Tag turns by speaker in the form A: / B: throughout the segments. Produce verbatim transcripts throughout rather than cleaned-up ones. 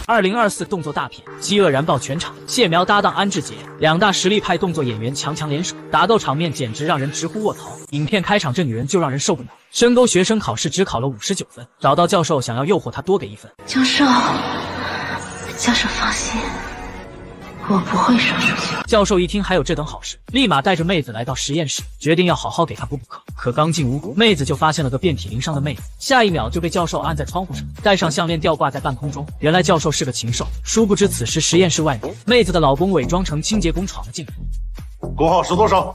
A: 二零二四动作大片，饥饿燃爆全场。谢苗搭档安志杰，两大实力派动作演员强强联手，打斗场面简直让人直呼卧槽。影片开场这女人就让人受不了。深沟学生考试只考了五十九分，找到教授想要诱惑他多给一分。
B: 教授，教授放心。 我不会说出去。
A: 教授一听还有这等好事，立马带着妹子来到实验室，决定要好好给她补补课。可刚进屋，妹子就发现了个遍体鳞伤的妹子，下一秒就被教授按在窗户上，戴上项链吊挂在半空中。原来教授是个禽兽，殊不知此时实验室外面，妹子的老公伪装成清洁工闯了进来。
C: 工号是多少？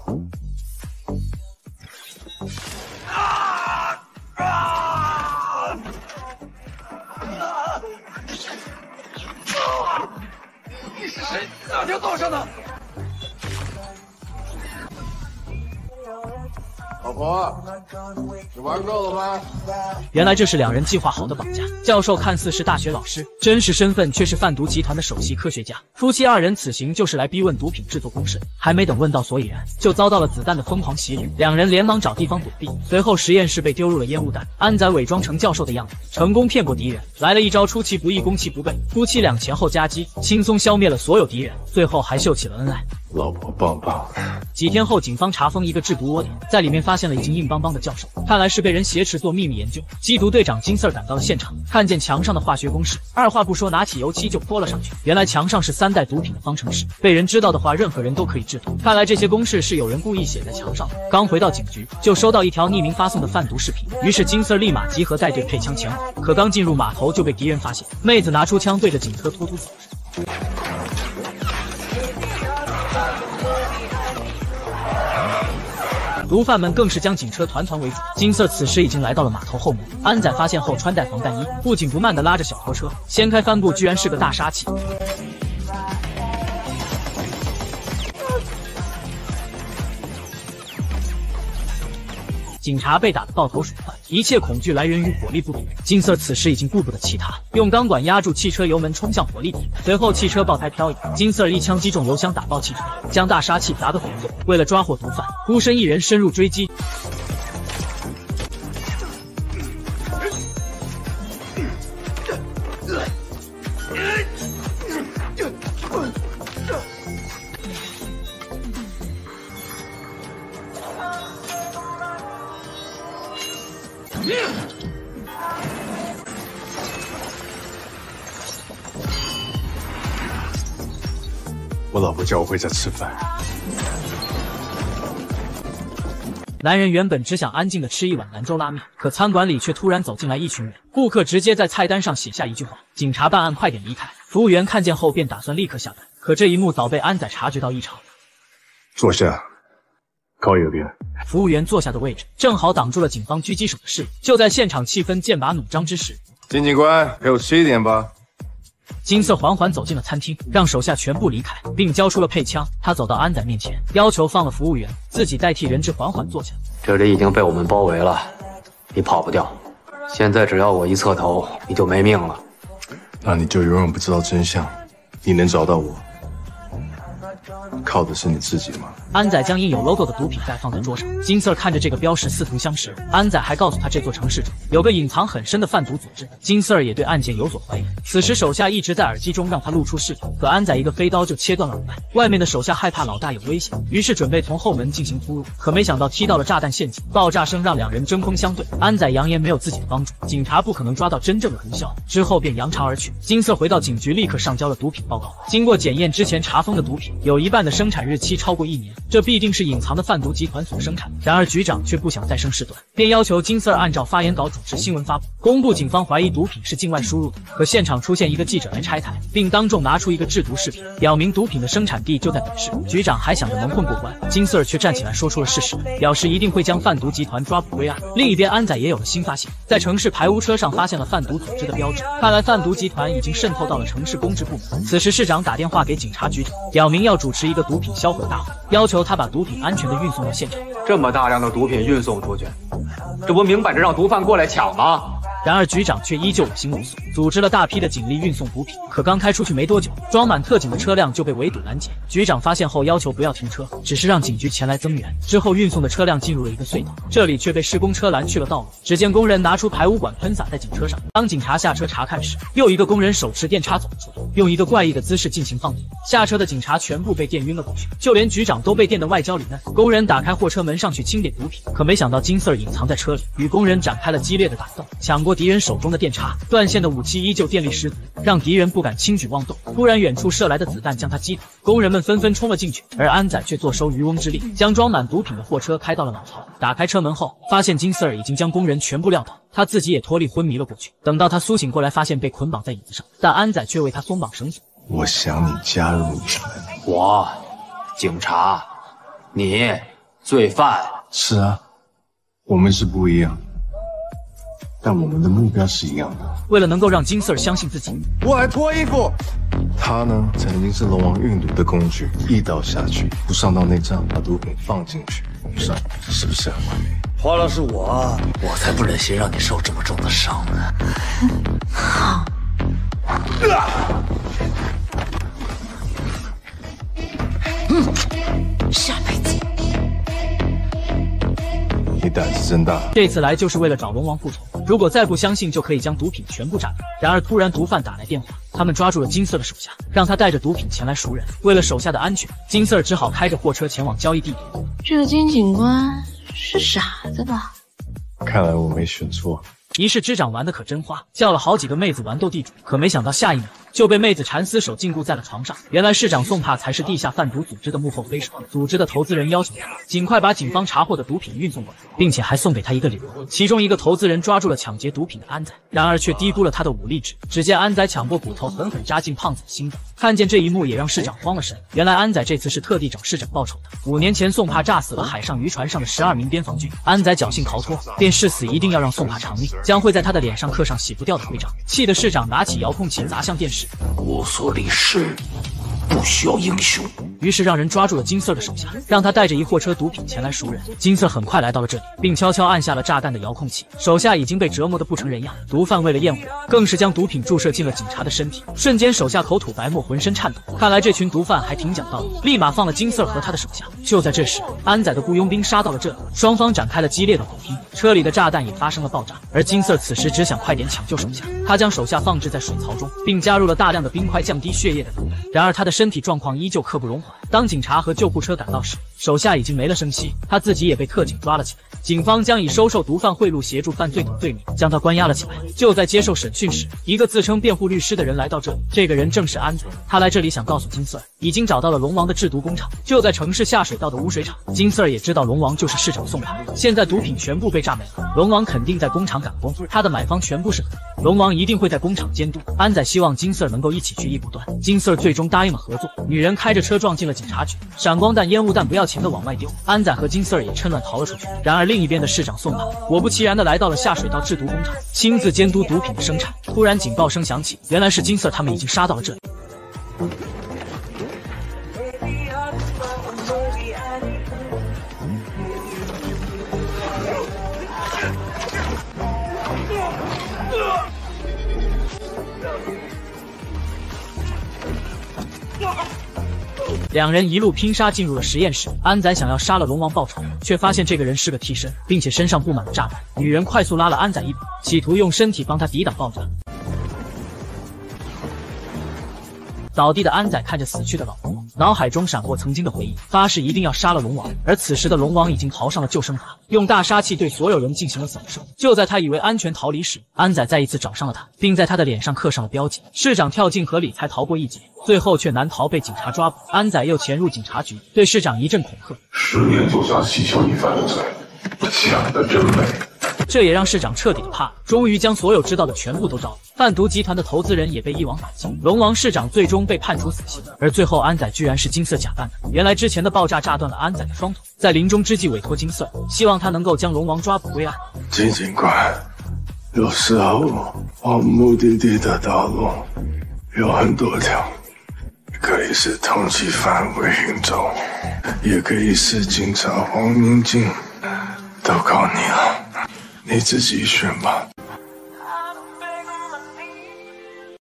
D: 你是谁？哪条道上的？
C: 老婆，你玩够了吗？
A: 原来这是两人计划好的绑架。教授看似是大学老师，真实身份却是贩毒集团的首席科学家。夫妻二人此行就是来逼问毒品制作公式，还没等问到所以然，就遭到了子弹的疯狂袭击。两人连忙找地方躲避，随后实验室被丢入了烟雾弹。安仔伪装成教授的样子，成功骗过敌人。来了一招出其不意，攻其不备，夫妻俩前后夹击，轻松消灭了所有敌人，最后还秀起了恩爱。
C: 老婆棒棒。
A: 几天后，警方查封一个制毒窝点，在里面发现了已经硬邦邦的教授，看来是被人挟持做秘密研究。缉毒队长金 Sir 赶到了现场，看见墙上的化学公式，二话不说拿起油漆就泼了上去。原来墙上是三代毒品的方程式，被人知道的话，任何人都可以制毒。看来这些公式是有人故意写在墙上的。刚回到警局，就收到一条匿名发送的贩毒视频，于是金 Sir 立马集合带队配枪前往。可刚进入码头就被敌人发现，妹子拿出枪对着警车突突走着。 毒贩们更是将警车团团围住。金色此时已经来到了码头后门，安仔发现后穿戴防弹衣，不紧不慢地拉着小拖车，掀开帆布，居然是个大杀器。警察被打得抱头鼠窜，一切恐惧来源于火力不足。金色此时已经顾不得其他，用钢管压住汽车油门，冲向火力点。随后汽车爆胎漂移，金色一枪击中油箱，打爆汽车，将大杀器砸得粉碎。为了抓获毒贩，孤身一人深入追击。
C: 我老婆叫我回家吃饭。
A: 男人原本只想安静的吃一碗兰州拉面，可餐馆里却突然走进来一群人，顾客直接在菜单上写下一句话：“警察办案，快点离开。”服务员看见后便打算立刻下单，可这一幕早被安仔察觉到异常。
C: 坐下，靠右边。
A: 服务员坐下的位置正好挡住了警方狙击手的视野。就在现场气氛剑拔弩张之时，
C: 金警官，陪我吃一点吧。
A: 金色缓缓走进了餐厅，让手下全部离开，并交出了配枪。他走到安仔面前，要求放了服务员，自己代替人质缓缓坐下。
E: 这里已经被我们包围了，你跑不掉。现在只要我一侧头，你就没命了。
C: 那你就永远不知道真相。你能找到我，靠的是你自己吗？
A: 安仔将印有 logo 的毒品袋放在桌上，金色看着这个标识似曾相识。安仔还告诉他，这座城市中有个隐藏很深的贩毒组织。金色也对案件有所怀疑。此时手下一直在耳机中让他露出视角，可安仔一个飞刀就切断了耳麦。外面的手下害怕老大有危险，于是准备从后门进行突入，可没想到踢到了炸弹陷阱，爆炸声让两人针锋相对。安仔扬言没有自己的帮助，警察不可能抓到真正的毒枭，之后便扬长而去。金色回到警局，立刻上交了毒品报告。经过检验，之前查封的毒品有一半的生产日期超过一年，这必定是隐藏的贩毒集团所生产。然而局长却不想再生事端，便要求金 Sir 按照发言稿主持新闻发布，公布警方怀疑毒品是境外输入的。可现场出现一个记者来拆台，并当众拿出一个制毒视频，表明毒品的生产地就在本市。局长还想着蒙混过关，金 Sir 却站起来说出了事实，表示一定会将贩毒集团抓捕归案。另一边，安仔也有了新发现，在城市排污车上发现了贩毒组织的标志，看来贩毒集团已经渗透到了城市公职部门。此时市长打电话给警察局长，表明要主持一个毒品销毁大会，要求他把毒品安全的运送到现场。
E: 这么大量的毒品运送出去，这不明摆着让毒贩过来抢吗？
A: 然而局长却依旧有心无所， 组织了大批的警力运送毒品。可刚开出去没多久，装满特警的车辆就被围堵拦截。局长发现后要求不要停车，只是让警局前来增援。之后运送的车辆进入了一个隧道，这里却被施工车拦去了道路。只见工人拿出排污管喷洒在警车上。当警察下车查看时，又一个工人手持电叉走了出来，用一个怪异的姿势进行放电。下车的警察全部被电晕了过去，就连局长都被电得外焦里嫩。工人打开货车门上去清点毒品，可没想到金 Sir 隐藏在车里，与工人展开了激烈的打斗，抢过敌人手中的电叉。断线的武器依旧电力十足，让敌人不敢轻举妄动。突然远处射来的子弹将他击倒，工人们纷纷冲了进去，而安仔却坐收渔翁之利，将装满毒品的货车开到了老巢。打开车门后，发现金 Sir 已经将工人全部撂倒，他自己也脱力昏迷了过去。等到他苏醒过来，发现被捆绑在椅子上，但安仔却为他松绑绳索。
C: 我想你加入你们。
E: 我，警察，你，罪犯。
C: 是啊，我们是不一样，但我们的目标是一样的。
A: 为了能够让金 Sir 相信自己，
C: 我还脱衣服。他呢，曾经是龙王运毒的工具，一刀下去，不上到内脏，把毒品放进去，上是不是很完美？
D: 花了是我，我才不忍心让你受这么重的伤呢。
B: 好。嗯，下辈子。
C: 你胆子真大！
A: 这次来就是为了找龙王复仇。如果再不相信，就可以将毒品全部炸掉。然而突然毒贩打来电话，他们抓住了金 Sir 的手下，让他带着毒品前来赎人。为了手下的安全，金 Sir 只好开着货车前往交易地点。
B: 这个金警官是傻子吧？
C: 看来我没选错。
A: 一世之长玩的可真花，叫了好几个妹子玩斗地主，可没想到下一秒就被妹子缠死手禁锢在了床上。原来市长宋帕才是地下贩毒组织的幕后黑手，组织的投资人要求他尽快把警方查获的毒品运送过来，并且还送给他一个礼物。其中一个投资人抓住了抢劫毒品的安仔，然而却低估了他的武力值。只见安仔抢过骨头，狠狠扎进胖子的心脏。看见这一幕，也让市长慌了神。原来安仔这次是特地找市长报仇的。五年前，宋帕炸死了海上渔船上的十二名边防军，安仔侥幸逃脱，便誓死一定要让宋帕偿命，将会在他的脸上刻上洗不掉的徽章。气得市长拿起遥控器砸向电视。
D: 无所理事，不需要英雄。
A: 于是让人抓住了金 Sir 的手下，让他带着一货车毒品前来赎人。金 Sir 很快来到了这里，并悄悄按下了炸弹的遥控器。手下已经被折磨得不成人样，毒贩为了焰火，更是将毒品注射进了警察的身体。瞬间，手下口吐白沫，浑身颤抖。看来这群毒贩还挺讲道理，立马放了金 Sir 和他的手下。就在这时，安仔的雇佣兵杀到了这里，双方展开了激烈的斗拼，车里的炸弹也发生了爆炸。而金 Sir 此时只想快点抢救手下，他将手下放置在水槽中，并加入了大量的冰块降低血液的毒。然而他的身体状况依旧刻不容缓。当警察和救护车赶到时，手下已经没了声息，他自己也被特警抓了起来。警方将以收受毒贩贿赂、协助犯罪等罪名将他关押了起来。就在接受审讯时，一个自称辩护律师的人来到这里，这个人正是安仔。他来这里想告诉金 Sir， 已经找到了龙王的制毒工厂，就在城市下水道的污水厂。金 Sir 也知道龙王就是市长宋帕，现在毒品全部被炸没了，龙王肯定在工厂赶工，他的买方全部是合作，龙王一定会在工厂监督。安仔希望金 Sir 能够一起去一步断，金 Sir 最终答应了合作。女人开着车撞进了警察局，闪光弹、烟雾弹不要钱的往外丢，安仔和金 Sir 也趁乱逃了出去。然而另一边的市长宋帕果不其然的来到了下水道制毒工厂，亲自监督毒品的生产。突然警报声响起，原来是金 Sir 他们已经杀到了这里。两人一路拼杀进入了实验室，安仔想要杀了龙王报仇，却发现这个人是个替身，并且身上布满了炸弹。女人快速拉了安仔一把，企图用身体帮他抵挡爆炸。倒地的安仔看着死去的老婆，脑海中闪过曾经的回忆，发誓一定要杀了龙王。而此时的龙王已经逃上了救生筏，用大杀器对所有人进行了扫射。就在他以为安全逃离时，安仔再一次找上了他，并在他的脸上刻上了标记。市长跳进河里才逃过一劫，最后却难逃被警察抓捕。安仔又潜入警察局，对市长一阵恐吓：
F: 十年就下蹊跷一番的罪，想得真美。
A: 这也让市长彻底的怕了，终于将所有知道的全部都招了。贩毒集团的投资人也被一网打尽，龙王市长最终被判处死刑。而最后安仔居然是金色假扮的，原来之前的爆炸炸断了安仔的双腿，在临终之际委托金色，希望他能够将龙王抓捕归案。
C: 金警官，有时候往目的地的道路有很多条，可以是通缉犯魏云州，也可以是警察黄明进，都靠你了，你自己选吧。